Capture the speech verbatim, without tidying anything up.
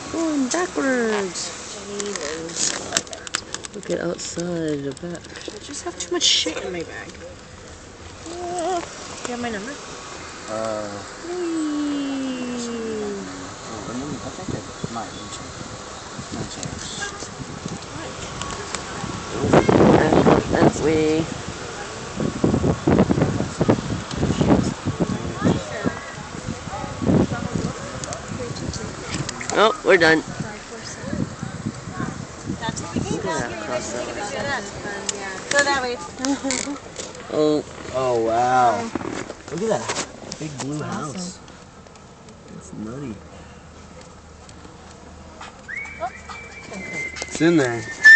Going backwards. Look at outside the back. I just have too much shit in my bag. Uh, you have my number? Uh. Whee. Oh, let me, I think it might And that's we. Oh, we're done. That's what we came down here. That's fun, yeah. Go that way. Oh. Oh, wow. Look at that big blue house. It's nutty. It's in there.